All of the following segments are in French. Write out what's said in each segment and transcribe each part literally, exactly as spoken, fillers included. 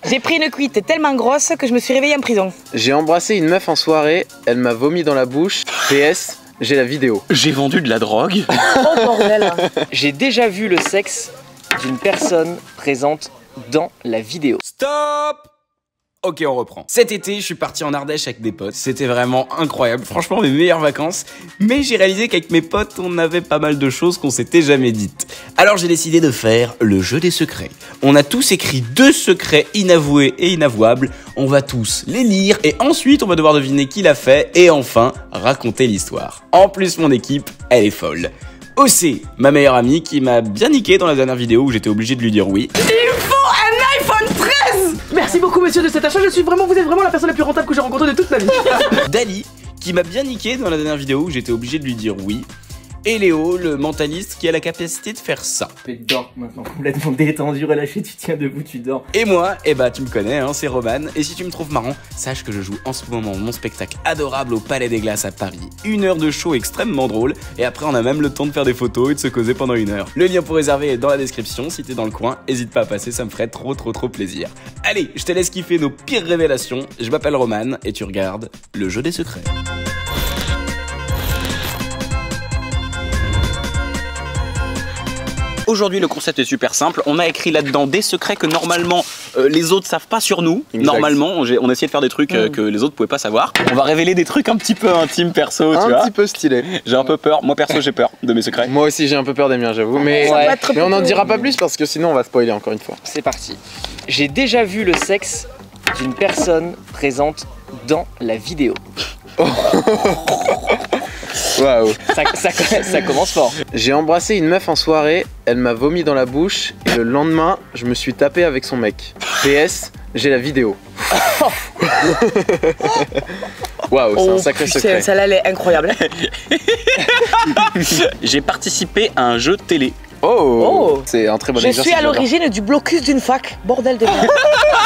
J'ai pris une cuite tellement grosse que je me suis réveillée en prison. J'ai embrassé une meuf en soirée, elle m'a vomi dans la bouche. P S, j'ai la vidéo. J'ai vendu de la drogue. Oh bordel. J'ai déjà vu le sexe d'une personne présente dans la vidéo. Stop! Ok, on reprend. Cet été, je suis parti en Ardèche avec des potes. C'était vraiment incroyable. Franchement, mes meilleures vacances. Mais j'ai réalisé qu'avec mes potes, on avait pas mal de choses qu'on s'était jamais dites. Alors j'ai décidé de faire le jeu des secrets. On a tous écrit deux secrets inavoués et inavouables. On va tous les lire et ensuite on va devoir deviner qui l'a fait et enfin raconter l'histoire. En plus, mon équipe, elle est folle. O C, ma meilleure amie, qui m'a bien niqué dans la dernière vidéo où j'étais obligé de lui dire oui. Il me faut un iPhone treize. Merci beaucoup monsieur de cet achat, je suis vraiment, vous êtes vraiment la personne la plus rentable que j'ai rencontrée de toute ma vie. Dali, qui m'a bien niqué dans la dernière vidéo où j'étais obligé de lui dire oui. Et Léo, le mentaliste qui a la capacité de faire ça. Tu dors maintenant, complètement détendu, relâché, tu tiens debout, tu dors. Et moi, eh bah tu me connais, hein, c'est Roman. Et si tu me trouves marrant, sache que je joue en ce moment mon spectacle adorable au Palais des Glaces à Paris. Une heure de show extrêmement drôle. Et après, on a même le temps de faire des photos et de se causer pendant une heure. Le lien pour réserver est dans la description. Si t'es dans le coin, hésite pas à passer, ça me ferait trop trop trop plaisir. Allez, je te laisse kiffer nos pires révélations. Je m'appelle Roman et tu regardes le jeu des secrets. Aujourd'hui, le concept est super simple. On a écrit là-dedans des secrets que normalement euh, les autres savent pas sur nous. Exact. Normalement, on, on a essayé de faire des trucs euh, que les autres pouvaient pas savoir. On va révéler des trucs un petit peu intimes perso, un tu vois. Un petit peu stylé. J'ai un peu peur. Moi perso, j'ai peur de mes secrets. Moi aussi, j'ai un peu peur des miens, j'avoue. Mais, ouais. mais on n'en dira pas plus parce que sinon on va spoiler encore une fois. C'est parti. J'ai déjà vu le sexe d'une personne présente dans la vidéo. Waouh. Ça, ça, ça commence fort. J'ai embrassé une meuf en soirée, elle m'a vomi dans la bouche et le lendemain, je me suis tapé avec son mec. P S, j'ai la vidéo. Waouh, c'est un sacré secret. Celle-là, elle est incroyable. J'ai participé à un jeu de télé. Oh, oh. C'est un très bon je exercice. Je suis à l'origine du blocus d'une fac. Bordel de merde.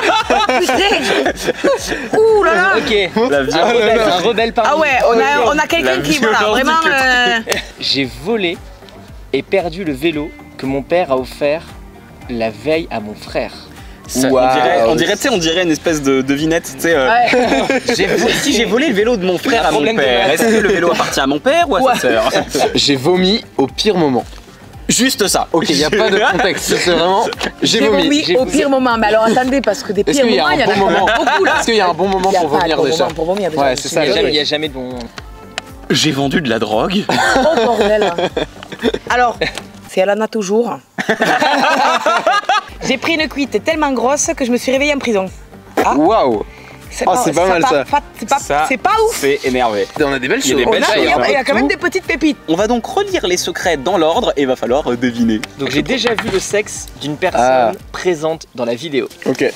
Ouh là là. Ok, la violence. Un rebelle, un rebelle parmi Ah ouais, on a, on a quelqu'un qui, voilà, vraiment... Euh... J'ai volé et perdu le vélo que mon père a offert la veille à mon frère. Ça, wow. On dirait, on dirait, on dirait une espèce de devinette, tu sais. Euh... Ouais. Si j'ai volé le vélo de mon frère à mon père, est-ce que le vélo appartient à mon père ou à ouais. sa sœur? J'ai vomi au pire moment. Juste ça. Ok, il n'y a pas de contexte, c'est vraiment... J'ai vomi. vomi au pire moment. Mais alors attendez, parce que des pires moments, il y, y en a bon beaucoup là. Est-ce qu'il y a un bon moment pour vomir déjà? Pour vomir déjà. Ouais, c'est ça. Il n'y a jamais de bon moment. J'ai vendu de la drogue. Oh bordel. Alors, c'est Alana toujours. J'ai pris une cuite tellement grosse que je me suis réveillée en prison. Ah. Waouh. C'est oh, pas, pas mal ça. C'est pas, pas, pas ouf. C'est énervé. On a des belles choses. Il y, y a quand même des petites pépites. On va donc relire les secrets dans l'ordre et il va falloir deviner. Donc j'ai déjà vu le sexe d'une personne ah. présente dans la vidéo. Ok. Du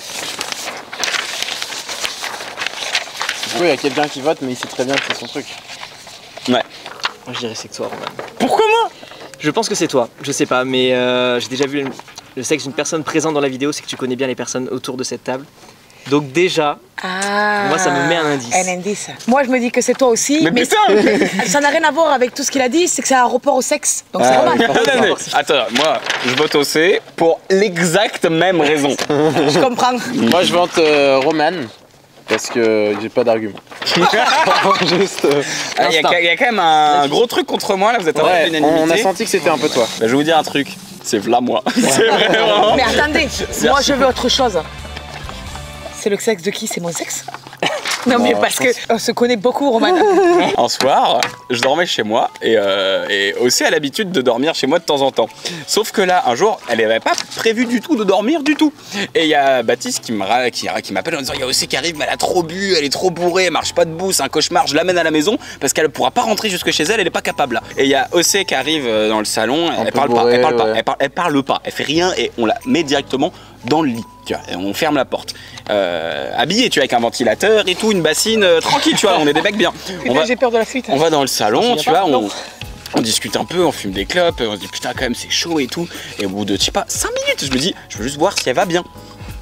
coup, il y a quelqu'un qui vote, mais il sait très bien que c'est son truc. Ouais. Moi je dirais c'est que toi, Roman. Pourquoi moi? Je pense que c'est toi. Je sais pas, mais euh, j'ai déjà vu le, le sexe d'une personne présente dans la vidéo. C'est que tu connais bien les personnes autour de cette table. Donc déjà, ah, moi ça me met un indice. Un indice. Moi je me dis que c'est toi aussi, mais, mais ça n'a rien à voir avec tout ce qu'il a dit, c'est que c'est un rapport au sexe. Donc ah, c'est Roman. Oui, attends, moi je vote au C pour l'exacte même raison. Je comprends. Moi je vote euh, Roman. Parce que j'ai pas d'argument. Juste. Euh, Il y, y a quand même un gros truc contre moi là, vous êtes en ouais, unanimité. On a senti que c'était un peu toi. Bah, je vais vous dire un truc, c'est v'là moi. C'est vraiment. Mais attendez, moi je veux autre chose. C'est le sexe de qui? C'est mon sexe? Non mais parce que on se connaît beaucoup, Roman. Un soir, je dormais chez moi et, euh, et aussi à l'habitude de dormir chez moi de temps en temps. Sauf que là, un jour, elle n'avait pas prévu du tout de dormir du tout. Et il y a Baptiste qui m'appelle qui, qui en disant il y a aussi qui arrive, mais elle a trop bu, elle est trop bourrée, elle marche pas debout, c'est un cauchemar, je l'amène à la maison parce qu'elle pourra pas rentrer jusque chez elle, elle est pas capable. Et il y a Océ qui arrive dans le salon, elle parle, bourré, pas, elle parle ouais. pas, elle parle, elle parle pas, elle fait rien et on la met directement dans le lit. Tu vois, on ferme la porte. Euh, habillé, tu vois, avec un ventilateur et tout, une bassine, euh, tranquille, tu vois, on est des mecs bien. J'ai peur de la fuite. On va dans le salon, tu vois, on, on discute un peu, on fume des clopes, on se dit putain, quand même, c'est chaud et tout. Et au bout de, je sais pas, cinq minutes, je me dis, je veux juste voir si elle va bien.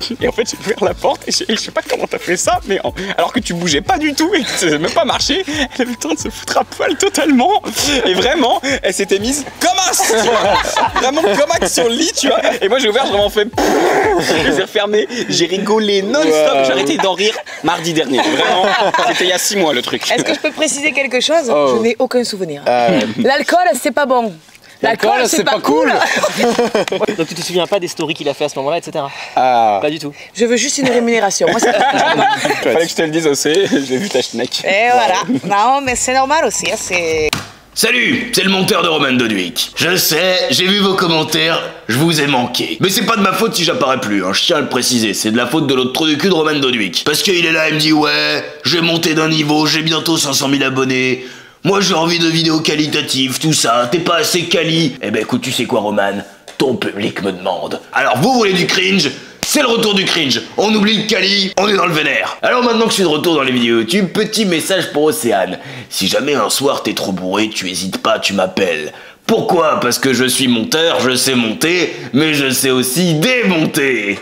Et en fait, j'ai ouvert la porte et je sais pas comment t'as fait ça, mais en... alors que tu bougeais pas du tout et que ça n'avait même pas marché, elle avait le temps de se foutre à poil totalement. Et vraiment, elle s'était mise comme as, tu vois. Vraiment comme as sur le lit, tu vois. Et moi, j'ai ouvert, j'ai vraiment fait. Je les ai refermés, j'ai rigolé non-stop. Wow. J'ai arrêté d'en rire mardi dernier. Vraiment, c'était il y a six mois le truc. Est-ce que je peux préciser quelque chose? Oh. Je n'ai aucun souvenir. Euh... L'alcool, c'est pas bon. L'alcool, c'est pas, pas cool. Donc tu te souviens pas des stories qu'il a fait à ce moment-là, et cetera. Ah. Pas du tout. Je veux juste une rémunération. Moi, c'est fallait que je te le dise aussi. J'ai vu ta schneck. Et voilà. Non, mais c'est normal aussi. Hein, c'est. Salut, c'est le monteur de Roman Doduic. Je sais, j'ai vu vos commentaires, je vous ai manqué. Mais c'est pas de ma faute si j'apparais plus, hein, je tiens à le préciser, c'est de la faute de l'autre trou du cul de Roman Doduic. Parce qu'il est là, il me dit ouais, je vais monter d'un niveau, j'ai bientôt cinq cent mille abonnés. Moi j'ai envie de vidéos qualitatives, tout ça, t'es pas assez quali. Eh ben écoute, tu sais quoi Roman, ton public me demande. Alors vous voulez du cringe? C'est le retour du cringe. On oublie Kali, on est dans le vénère. Alors maintenant que je suis de retour dans les vidéos YouTube, petit message pour Océane. Si jamais un soir t'es trop bourré, tu hésites pas, tu m'appelles. Pourquoi? Parce que je suis monteur, je sais monter, mais je sais aussi démonter.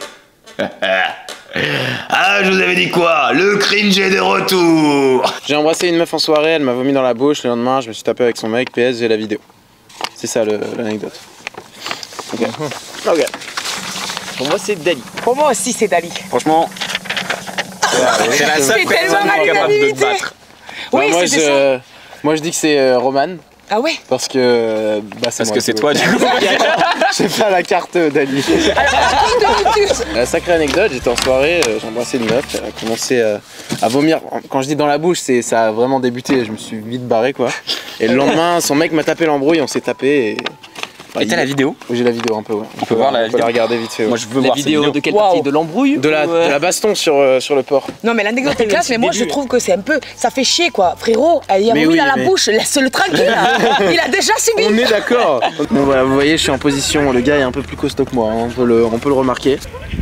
Ah, je vous avais dit quoi? Le cringe est de retour. J'ai embrassé une meuf en soirée, elle m'a vomi dans la bouche, le lendemain je me suis tapé avec son mec, P S, j'ai la vidéo. C'est ça l'anecdote. Ok. Ok. Pour moi, c'est Dali. Pour moi aussi, c'est Dali. Franchement, c'est la seule personne capable de te battre. Oui, bah, moi, c'était je, ça. Moi, je dis que c'est euh, Roman. Ah ouais? Parce que. Bah, c'est Parce moi, que c'est toi, du coup. J'ai pas la carte d'Ali. La sacrée anecdote, j'étais en soirée, euh, j'ai embrassé une meuf, elle a commencé euh, à vomir. Quand je dis dans la bouche, c'est ça a vraiment débuté, je me suis vite barré quoi. Et le lendemain, son mec m'a tapé l'embrouille, on s'est tapé et. Bah, et t'as la vidéo? J'ai la vidéo un peu, ouais. On, on peut voir la on vidéo. peut la regarder vite fait. Ouais. Moi je veux la voir vidéo, vidéo de quelle wow. partie? De l'embrouille? De la, ouais. de la baston sur, euh, sur le port. Non mais l'anecdote est classe, mais moi je début. trouve que c'est un peu. Ça fait chier quoi. Frérot, elle y a Mais vomi oui, dans la mais- bouche, laisse-le tranquille. Là. Il a déjà subi. On est d'accord. Bon voilà, vous voyez, je suis en position, le gars est un peu plus costaud que moi, hein, on, peut le, on peut le remarquer.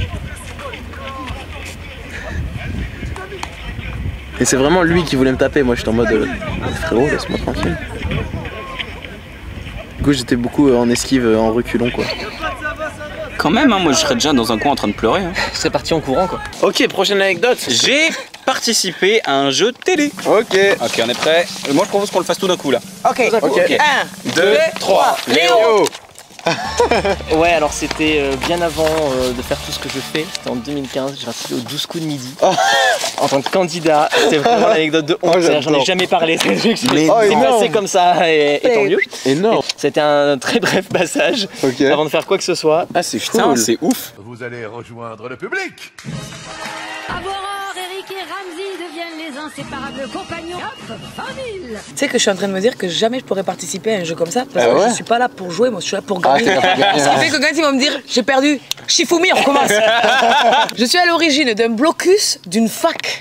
Et c'est vraiment lui qui voulait me taper, moi j'étais en mode euh, frérot, laisse-moi tranquille. Du coup j'étais beaucoup euh, en esquive, euh, en reculon quoi. Quand même, hein, moi je serais déjà dans un coin en train de pleurer. Hein. Je serais parti en courant quoi. Ok, prochaine anecdote. J'ai participé à un jeu télé. Ok. Ok, on est prêt. Moi je propose qu'on le fasse tout d'un coup là. Ok. Ok. Un, deux, trois. Léo. Ouais, alors c'était euh, bien avant euh, de faire tout ce que je fais. C'était en deux mille quinze, j'ai participé aux douze coups de midi. Oh. En tant que candidat, c'était vraiment l'anecdote de honte. Oh, C'est-à-dire, J'en ai j'adore. jamais parlé. C'est Mais c'est oh, passé énorme. comme ça et, et tant mieux. Énorme. C'était un très bref passage Ok. avant de faire quoi que ce soit. Ah c'est Putain, cool. c'est ouf. Vous allez rejoindre le public. Aurore, Eric et Ramsey deviennent les inséparables compagnons. Hop, vingt mille. Tu sais que je suis en train de me dire que jamais je pourrais participer à un jeu comme ça parce Ah que ouais je suis pas là pour jouer, moi je suis là pour Ah, gagner. t'es là pour gagner. Ce qui fait que quand ils vont me dire j'ai perdu, Shifumi, on recommence. Je suis à l'origine d'un blocus d'une fac.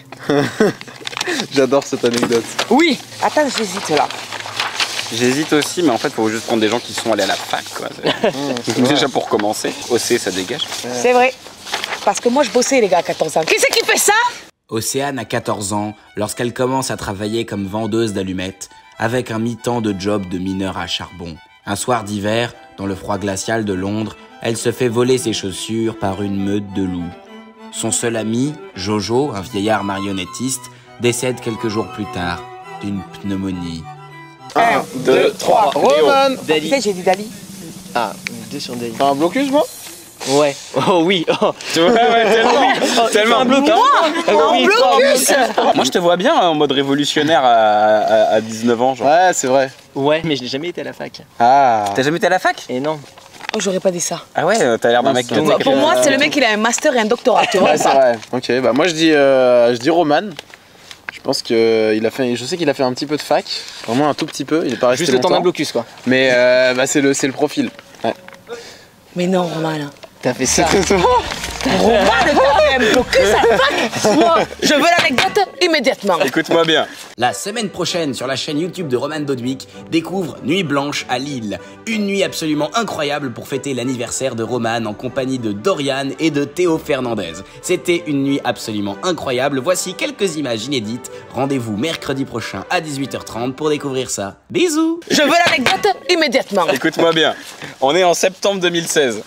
J'adore cette anecdote. Oui. Attends, j'hésite là. J'hésite aussi, mais en fait, faut juste prendre des gens qui sont allés à la fac, quoi. Déjà pour commencer. O C, ça dégage. C'est vrai. Parce que moi je bossais les gars à quatorze ans. Qui c'est qui fait ça? Océane a quatorze ans lorsqu'elle commence à travailler comme vendeuse d'allumettes avec un mi-temps de job de mineur à charbon. Un soir d'hiver, dans le froid glacial de Londres, elle se fait voler ses chaussures par une meute de loups. Son seul ami, Jojo, un vieillard marionnettiste, décède quelques jours plus tard d'une pneumonie. un, deux, trois. Roman. Tu Dali. sais, j'ai dit Dali. Ah, deux sur Dali. T'as un blocus moi? Ouais. Oh oui. Oh. Tu vois, ouais, tellement. Tellement. Un blocus. En oui, blocus. Moi, je te vois bien en mode révolutionnaire à, à, à dix-neuf ans, genre. Ouais c'est vrai. Ouais, mais je n'ai jamais été à la fac. Ah. T'as jamais été à la fac? Et non. Oh, j'aurais pas dit ça. Ah ouais, t'as l'air d'un Non, mec. c'est- tu sais, Donc, qui- Pour moi, c'est le mec il a un master et un doctorat, tu vois. Ouais c'est vrai. Ok, bah moi je dis, euh, je dis Roman. Je pense que il a fait, je sais qu'il a fait un petit peu de fac, vraiment un tout petit peu. Il est pas resté Juste le temps d'un longtemps. blocus quoi. Mais euh, bah c'est le, c'est le profil. Ouais. Mais non, Romain. T'as fait ça. Romain, le gars avait un blocus à la fac. Moi, je veux l'anecdote immédiatement. Écoute-moi bien. La semaine prochaine, sur la chaîne YouTube de Roman Doduic, découvre Nuit Blanche à Lille. Une nuit absolument incroyable pour fêter l'anniversaire de Roman en compagnie de Dorian et de Théo Fernandez. C'était une nuit absolument incroyable. Voici quelques images inédites. Rendez-vous mercredi prochain à dix-huit heures trente pour découvrir ça. Bisous! Je veux l'anecdote immédiatement. Écoute-moi bien. On est en septembre deux mille seize.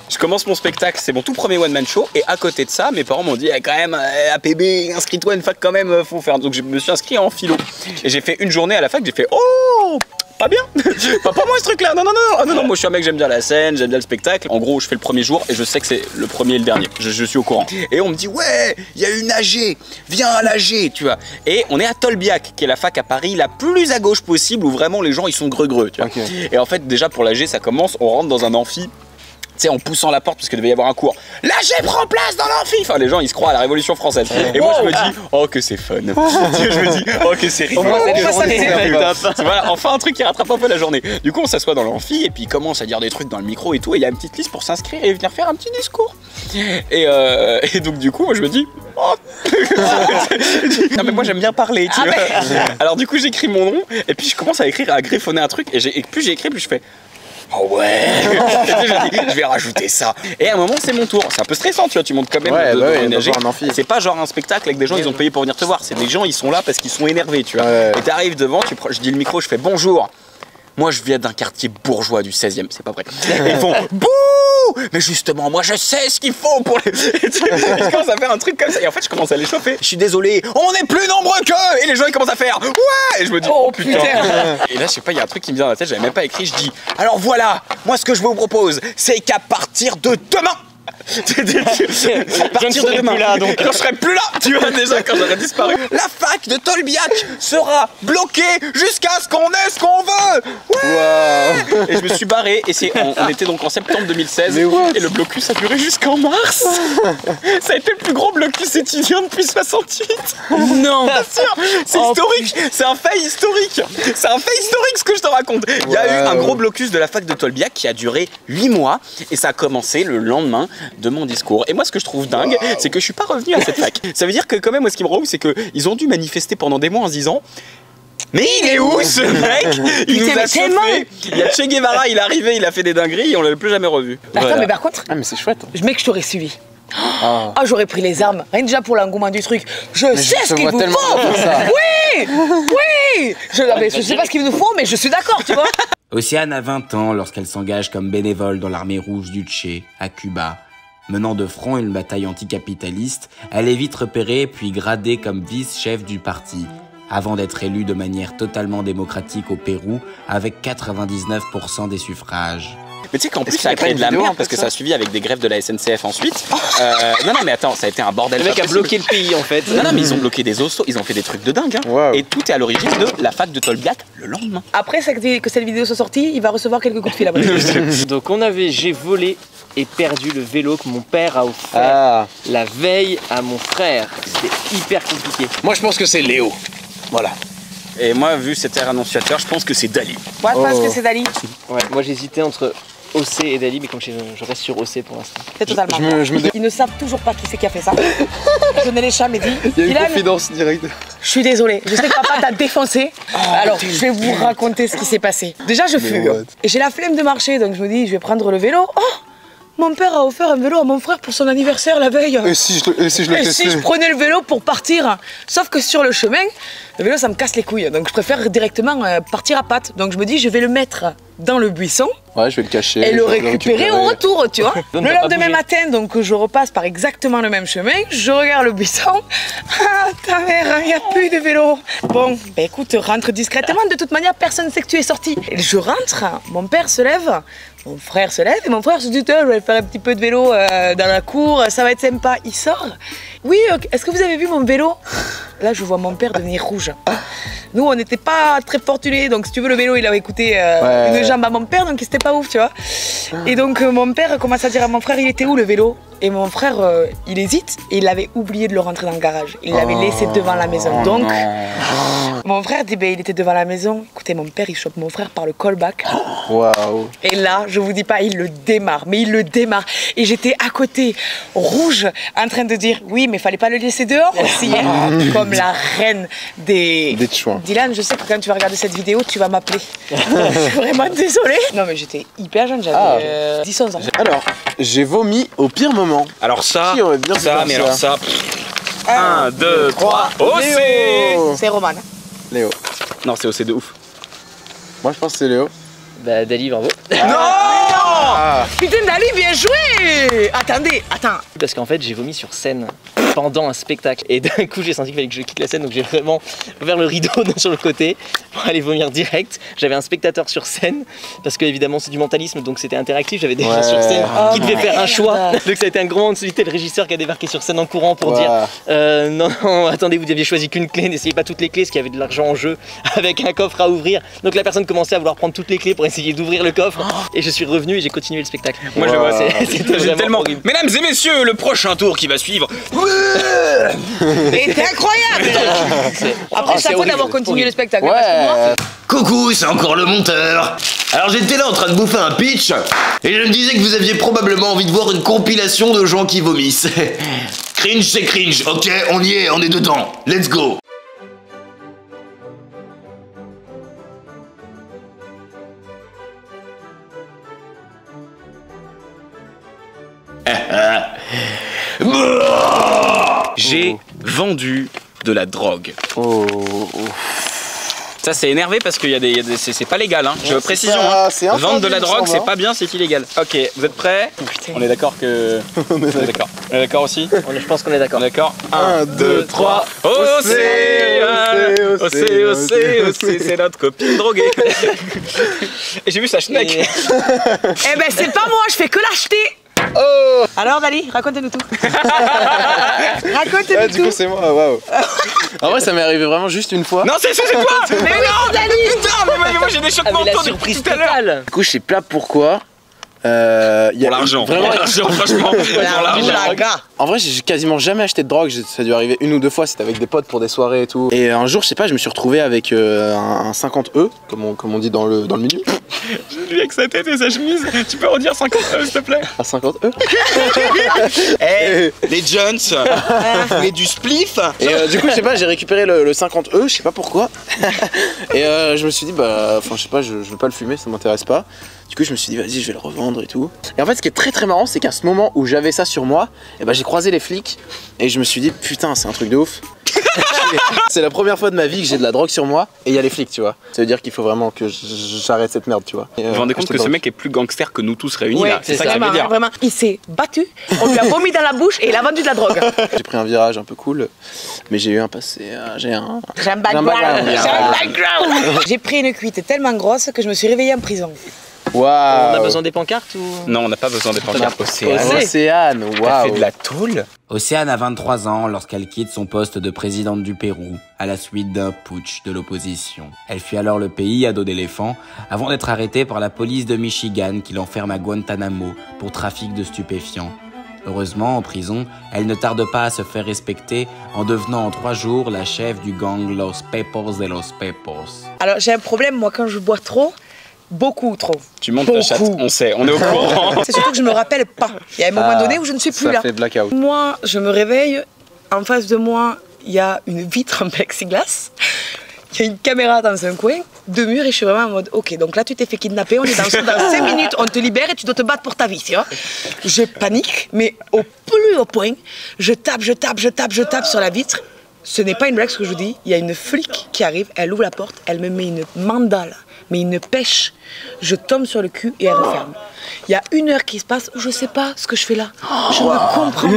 Je commence mon spectacle, c'est mon tout premier one man show. Et à côté de ça, mes parents m'ont dit eh, quand même, euh, A P B, inscris-toi à une fac quand même, faut faire. Donc je me suis inscrit en philo. Et j'ai fait une journée à la fac, j'ai fait oh pas bien. Pas pour moi ce truc là. Non non non. non non moi je suis un mec, j'aime bien la scène, j'aime bien le spectacle. En gros je fais le premier jour et je sais que c'est le premier et le dernier. Je, je suis au courant. Et on me dit ouais, il y a une A G, viens à l'A G, tu vois. Et on est à Tolbiac, qui est la fac à Paris la plus à gauche possible où vraiment les gens ils sont greux-greux, tu vois. Okay. Et en fait déjà pour l'A G ça commence, on rentre dans un amphi. Tu sais, en poussant la porte parce qu'il devait y avoir un cours. L'A G prend place dans l'amphi. Enfin, les gens ils se croient à la Révolution française. Et moi je me dis, oh que c'est fun. Je me dis, oh que c'est rigolo. Voilà, enfin un truc qui rattrape un peu la journée. Du coup, on s'assoit dans l'amphi et puis il commence à dire des trucs dans le micro et tout. Et il y a une petite liste pour s'inscrire et venir faire un petit discours. Et, euh, et donc, du coup, moi je me dis, oh. Non, mais moi j'aime bien parler, tu ah vois. Mais... Alors, du coup, j'écris mon nom et puis je commence à écrire, à griffonner un truc. Et, et plus j'écris, plus je fais. Oh ouais. Je dis, je vais rajouter ça. Et à un moment c'est mon tour. C'est un peu stressant, tu vois, tu montes quand même ouais, de, bah de, ouais, de c'est pas genre un spectacle avec des gens ils ont payé pour venir te voir. C'est des gens ils sont là parce qu'ils sont énervés, tu vois. Ouais. Et t'arrives devant, tu je dis le micro, je fais bonjour. Moi je viens d'un quartier bourgeois du seizième, c'est pas vrai. Et ils font bouh. Mais justement, moi je sais ce qu'il faut pour les. Je commence à faire un truc comme ça. Et en fait, je commence à les chauffer. Je suis désolé, on est plus nombreux qu'eux. Et les gens ils commencent à faire ouais. Et je me dis oh, oh putain. Et là, je sais pas, il y a un truc qui me vient dans la tête, j'avais même pas écrit. Je dis alors voilà, moi ce que je vous propose, c'est qu'à partir de demain. À partir de demain, là, donc. Quand je serai plus là, tu vois déjà quand j'aurai disparu. La fac de Tolbiac sera bloquée jusqu'à ce qu'on ait ce qu'on veut. Ouais. Wow. Et je me suis barré et c'est on, on était donc en septembre deux mille seize et le blocus a duré jusqu'en mars. Ça a été le plus gros blocus étudiant depuis soixante-huit. Non. Bien sûr, c'est oh, historique. C'est un fait historique. C'est un fait historique ce que je te raconte. Il y a wow. eu un gros blocus de la fac de Tolbiac qui a duré huit mois et ça a commencé le lendemain de mon discours. Et moi ce que je trouve dingue, wow. c'est que je suis pas revenu à cette fac. Ça veut dire que quand même moi ce qui me rend ouf c'est qu'ils ont dû manifester pendant des mois en se disant mais il est où ce mec? Il nous a chauffé. Il y a Che Guevara, il est arrivé, il a fait des dingueries et on l'avait plus jamais revu. Attends voilà. Mais par contre, ah mais c'est chouette. Je mec je t'aurais suivi. Ah oh, j'aurais pris les armes, rien déjà pour l'engouement du truc. Je mais sais je ce qu'il vous faut. Ça. Oui, oui. Je, mais, je sais pas ce qu'il nous faut, mais je suis d'accord, tu vois. Océane a vingt ans lorsqu'elle s'engage comme bénévole dans l'armée rouge du Che, à Cuba. Menant de front une bataille anticapitaliste, elle est vite repérée puis gradée comme vice-chef du parti, avant d'être élue de manière totalement démocratique au Pérou avec quatre-vingt-dix-neuf pour cent des suffrages. Mais tu sais qu'en plus ça a créé de la merde parce que ça a suivi avec des grèves de la S N C F ensuite. Euh, non non mais attends, ça a été un bordel. Le mec a bloqué le pays en fait. Non non mais ils ont bloqué des hostos, ils ont fait des trucs de dingue. Hein. Wow. Et tout est à l'origine de la fac de Tolbiac le lendemain. Après que cette vidéo soit sortie, il va recevoir quelques coups de fil après. Donc on avait, j'ai volé et perdu le vélo que mon père a offert ah. la veille à mon frère. C'était hyper compliqué. Moi je pense que c'est Léo. Voilà. Et moi vu cet air annonciateur, je pense que c'est Dali. Moi je pense oh. que c'est Dali. Ouais, moi j'hésitais entre O C et Dali, mais comme je, je reste sur O C pour l'instant. C'est totalement. Je, je me, je me... Ils ne savent toujours pas qui c'est qui a fait ça. Je ne l'ai jamais dit. Il y a une Dylan, confidence directe. Je suis désolée. Je sais que papa t'a défoncé. Oh, alors, je vais vous raconter ce qui s'est passé. Déjà, je fugue. Et j'ai la flemme de marcher, donc je me dis, je vais prendre le vélo. Oh, mon père a offert un vélo à mon frère pour son anniversaire la veille. Et si je, et si je le Et si je prenais le vélo pour partir. Sauf que sur le chemin, le vélo, ça me casse les couilles. Donc, je préfère directement partir à pattes. Donc, je me dis, je vais le mettre dans le buisson. Ouais, je vais le cacher. Et le récupérer, récupérer au retour, tu vois. Le lendemain matin, donc je repasse par exactement le même chemin. Je regarde le buisson. Ah, ta mère, il n'y a plus de vélo. Bon, bah écoute, rentre discrètement. De toute manière, personne ne sait que tu es sorti. Et je rentre, mon père se lève, mon frère se lève et mon frère se dit, je vais faire un petit peu de vélo euh, dans la cour, ça va être sympa. Il sort. Oui, est-ce que vous avez vu mon vélo? Là, je vois mon père devenir rouge. Nous, on n'était pas très fortunés, donc si tu veux, le vélo, il avait coûté euh, ouais. une jambe à mon père, donc c'était pas ouf, tu vois. Et donc, euh, mon père commence à dire à mon frère, il était où le vélo? Et mon frère, euh, il hésite et il avait oublié de le rentrer dans le garage. Il l'avait oh, laissé devant la maison. Donc, non. Mon frère dit, ben, il était devant la maison. Écoutez, mon père, il chope mon frère par le callback. Waouh. Et là, je vous dis pas, il le démarre, mais il le démarre. Et j'étais à côté, rouge, en train de dire, oui, mais fallait pas le laisser dehors aussi, hein, comme la reine des... Des chouins. Dylan, je sais que quand tu vas regarder cette vidéo, tu vas m'appeler. Je suis vraiment désolée. Non, mais j'étais hyper jeune, j'avais ah, euh, dix onze ans. Alors, j'ai vomi au pire moment. Alors ça, bien ça, mais alors ça... un, deux, trois, O C. C'est Roman. Léo. Non, c'est O C de ouf. Moi, je pense que c'est Léo. Bah, Dali, bravo. Ah. Non. Putain Dali, bien joué. Attendez, attends. Parce qu'en fait j'ai vomi sur scène pendant un spectacle et d'un coup j'ai senti qu'il fallait que je quitte la scène, donc j'ai vraiment ouvert le rideau sur le côté pour aller vomir direct. J'avais un spectateur sur scène parce que évidemment c'est du mentalisme, donc c'était interactif, j'avais des gens ouais. sur scène oh qui devaient faire un merde. choix, donc ça a été un grand moment de solitude, le régisseur qui a débarqué sur scène en courant pour ouais. dire euh, non, non attendez, vous aviez choisi qu'une clé, n'essayez pas toutes les clés parce qu'il y avait de l'argent en jeu avec un coffre à ouvrir, donc la personne commençait à vouloir prendre toutes les clés pour essayer d'ouvrir le coffre et je suis revenu et j'ai continué le spectacle. Moi wow. je vois, c'était tellement horrible. Mesdames et messieurs, le prochain tour qui va suivre. C'était incroyable. Après oh, chaque fois d'avoir continué le spectacle. Ouais. Parce que moi, Coucou, c'est encore le monteur. Alors j'étais là en train de bouffer un pitch et je me disais que vous aviez probablement envie de voir une compilation de gens qui vomissent. Cringe c'est cringe, ok, on y est, on est dedans. Let's go. J'ai vendu de la drogue. Oh. Ça c'est énervé parce qu'il y a des, des c'est pas légal hein. Je Ouais, précision pas, hein. Vendre de la drogue c'est pas bien, c'est illégal. Ok, vous êtes prêts? On est d'accord que. On est d'accord. On est d'accord aussi? Je pense qu'on est d'accord. D'accord. un, deux, trois. Océane, Océane, Océane, c'est notre copine droguée. Et j'ai vu sa schneck. eh ben c'est pas moi, je fais que l'acheter. Oh. Alors Dali, racontez-nous tout. Racontez-nous Ah, tout. du coup c'est moi, waouh. En vrai ça m'est arrivé vraiment juste une fois. Non c'est c'est toi. Mais non Dali. Putain mais moi, moi j'ai des chocs Ah, mais la mentaux surprise tout à l'heure. totale. Du coup je sais pas pourquoi. Euh, y a Pour l'argent. Vraiment. Pour l'argent franchement. Pour l'argent. La gars. En vrai, j'ai quasiment jamais acheté de drogue. Ça a dû arriver une ou deux fois. C'était avec des potes pour des soirées et tout. Et un jour, je sais pas, je me suis retrouvé avec euh, un, un cinquante E, comme on, comme on dit dans le, dans le milieu. J'ai vu avec sa tête et sa chemise. Tu peux redire cinquante E s'il te plaît? Un cinquante E. Eh, les Jones, les du spliff. Et euh, du coup, je sais pas, j'ai récupéré le, le cinquante E, je sais pas pourquoi. Et euh, je me suis dit, bah, enfin, je sais pas, je, je veux pas le fumer, ça m'intéresse pas. Du coup, je me suis dit, vas-y, je vais le revendre et tout. Et en fait, ce qui est très très marrant, c'est qu'à ce moment où j'avais ça sur moi, et bah, j'ai croisé les flics et je me suis dit, putain, c'est un truc de ouf. C'est la première fois de ma vie que j'ai de la drogue sur moi et il y a les flics, tu vois. Ça veut dire qu'il faut vraiment que j'arrête cette merde, tu vois. Vous vous rendez compte que ce mec est plus gangster que nous tous réunis Ouais, là? C'est ça que ça veut vraiment, dire. vraiment. Il s'est battu, on lui a vomi dans la bouche et il a vendu de la drogue. J'ai pris un virage un peu cool, mais j'ai eu un passé, euh, j'ai un... J'ai un background. J'ai un background. J'ai pris une cuite tellement grosse que je me suis réveillée en prison. Waouh. On a besoin des pancartes ou... Non, on n'a pas besoin des pancartes. Océane. Océane, T'as waouh. fait de la tôle? Océane a vingt-trois ans lorsqu'elle quitte son poste de présidente du Pérou à la suite d'un putsch de l'opposition. Elle fuit alors le pays à dos d'éléphant avant d'être arrêtée par la police de Michigan qui l'enferme à Guantanamo pour trafic de stupéfiants. Heureusement, en prison, elle ne tarde pas à se faire respecter en devenant en trois jours la chef du gang Los Pepos de los Pepos. Alors j'ai un problème, moi quand je bois trop, beaucoup trop. Tu montes Beaucoup. ta chatte, on sait, on est au courant. C'est surtout que je me rappelle pas. Il y a un moment Ah, donné où je ne suis plus ça là. fait blackout. Moi, je me réveille, en face de moi, il y a une vitre en plexiglas. Il y a une caméra dans un coin, deux murs, et je suis vraiment en mode ok, donc là tu t'es fait kidnapper, on est dans, dans cinq minutes, on te libère et tu dois te battre pour ta vie, tu vois. Je panique, mais au plus haut point, je tape, je tape, je tape, je tape sur la vitre. Ce n'est pas une blague ce que je vous dis, il y a une flic qui arrive, elle ouvre la porte, elle me met une mandale, mais une pêche. Je tombe sur le cul et elle referme. Il y a une heure qui se passe où je sais pas ce que je fais là. Je ne comprends pas.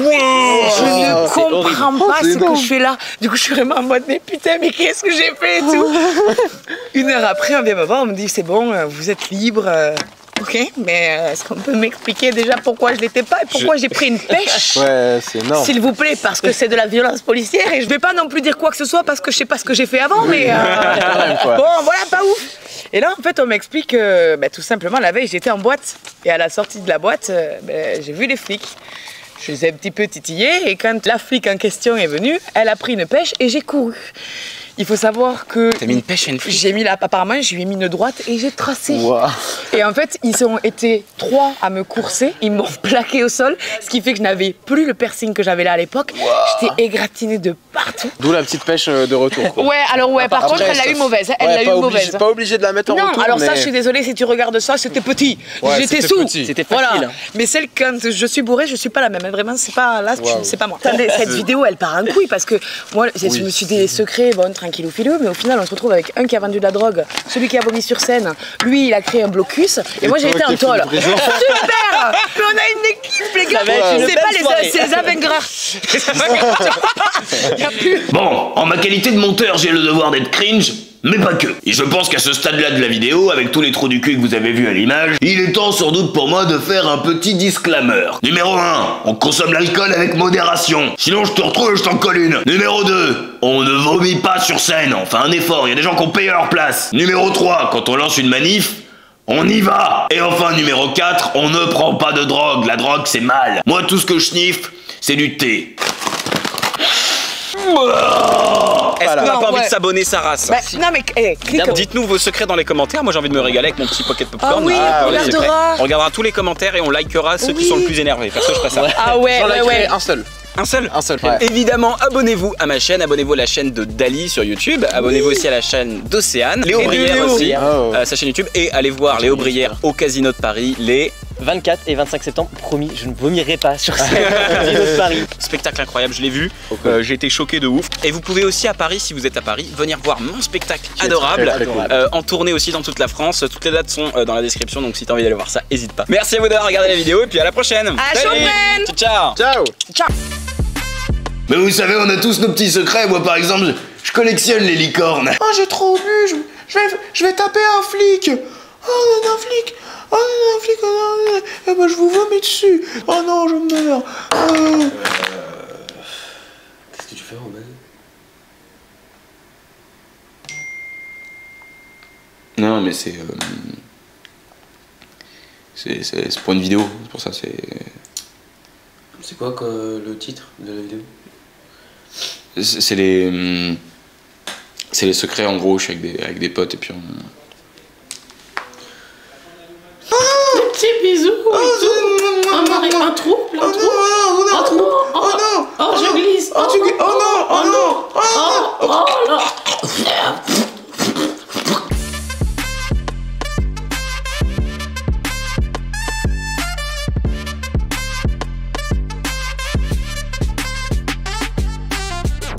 Je ne comprends pas ce que je fais là. Du coup, je suis vraiment en mode, mais putain, mais qu'est-ce que j'ai fait et tout. Une heure après, on vient me voir, on me dit, c'est bon, vous êtes libre. Ok, mais est-ce qu'on peut m'expliquer déjà pourquoi je l'étais pas et pourquoi j'ai pris une pêche? Ouais, c'est énorme. S'il vous plaît, parce que c'est de la violence policière et je vais pas non plus dire quoi que ce soit parce que je sais pas ce que j'ai fait avant, mais euh... Quand même, quoi. bon, voilà, pas ouf. Et là, en fait, on m'explique que bah, tout simplement la veille, j'étais en boîte et à la sortie de la boîte, euh, bah, j'ai vu les flics. Je les ai un petit peu titillés et quand la flic en question est venue, elle a pris une pêche et j'ai couru. Il faut savoir que... T'as mis une pêche à une flic? J'ai mis la... Apparemment, je lui ai mis une droite et j'ai tracé. Wow. Et en fait, ils ont été trois à me courser. Ils m'ont plaqué au sol, ce qui fait que je n'avais plus le piercing que j'avais là à l'époque. Wow. J'étais égratignée de partout. partout. D'où la petite pêche euh, de retour. Quoi. Ouais, alors ouais, par Après, contre, elle l'a ça- eu mauvaise. Elle ouais, l'a eu pas mauvaise. obligé, pas obligé de la mettre en Non, retour. alors ça, mais- je suis désolée, si tu regardes ça, c'était petit. Ouais, J'étais c'était sous. petit. C'était facile. Voilà. Mais celle quand je suis bourrée, je suis pas la même. Vraiment, c'est pas là, Wow. c'est pas moi. Attendez, cette vidéo, elle part en couille parce que moi, je Oui. me suis dit des secrets, bon, tranquille ou filou, mais au final, on se retrouve avec un qui a vendu de la drogue, celui qui a vomi sur scène, lui, il a créé un blocus, et, Et moi, j'ai toi été qui en as fait tôle. une prison. Super. Mais on a une équipe, les gars. Ça va être une C'est belle pas les, soirée. c'est les Avengers. Il y a plus. Bon, en ma qualité de monteur, j'ai le devoir d'être cringe, mais pas que. Et je pense qu'à ce stade-là de la vidéo, avec tous les trous du cul que vous avez vus à l'image, il est temps sans doute pour moi de faire un petit disclaimer. Numéro un, on consomme l'alcool avec modération. Sinon je te retrouve et je t'en colle une. Numéro deux, on ne vomit pas sur scène, on fait un effort, il y a des gens qui ont payé leur place. Numéro trois, quand on lance une manif, on y va. Et enfin numéro quatre, on ne prend pas de drogue, la drogue c'est mal. Moi tout ce que je sniffe, c'est du thé. Est-ce qu'on n'a Non, pas envie ouais. de s'abonner sa race? Bah, non, mais eh, clique. Dites-nous vos secrets dans les commentaires. Moi j'ai envie de me régaler avec mon petit pocket popcorn. Ah oui, Ah, on les secrets. regardera. On regardera tous les commentaires et on likera ceux qui Oui. sont le plus énervés. Perso, je ferai ça. Ah ouais, J'en ouais, likerai ouais. un seul. Un seul Un seul. Ouais. Évidemment, abonnez-vous à ma chaîne, abonnez-vous à la chaîne de Dali sur YouTube, abonnez-vous aussi à la chaîne d'Océane, Léo Et de Brière Léo. aussi, Oh. euh, sa chaîne YouTube, et allez voir Léo Brière au Casino de Paris, les vingt-quatre et vingt-cinq septembre, promis, je ne vomirai pas sur scène au Casino de Paris. spectacles incroyables, je l'ai vu, euh, j'ai été choqué de ouf. Et vous pouvez aussi à Paris, si vous êtes à Paris, venir voir mon spectacle adorable, très, très cool. euh, en tournée aussi dans toute la France. Toutes les dates sont euh, dans la description, donc si t'as envie d'aller voir ça, hésite pas. Merci à vous d'avoir regardé la vidéo et puis à la prochaine. À la Salut. semaine. Ciao. Ciao. Ciao. Mais vous savez, on a tous nos petits secrets. Moi, par exemple, je, je collectionne les licornes. Oh, j'ai trop bu, je, je, vais, je vais taper un flic. Oh, un flic. Oh, un flic. Oh, non, eh ben, je vous vomis dessus. Oh non, je meurs. Oh. Qu'est-ce que tu fais, Romain? Non, mais c'est. euh, c'est c'est- c'est pour une vidéo. C'est pour ça, c'est. C'est quoi que, le titre de la vidéo? C'est c'est les. hum, C'est les secrets, en gros. Je suis avec des, avec des potes et puis on. Petit bisou et tout. Un, mari- un trou, un trou, un trou. Oh, oh, oh, je glisse. Oh, tu glisses. Oh non, oh non, oh, oh là.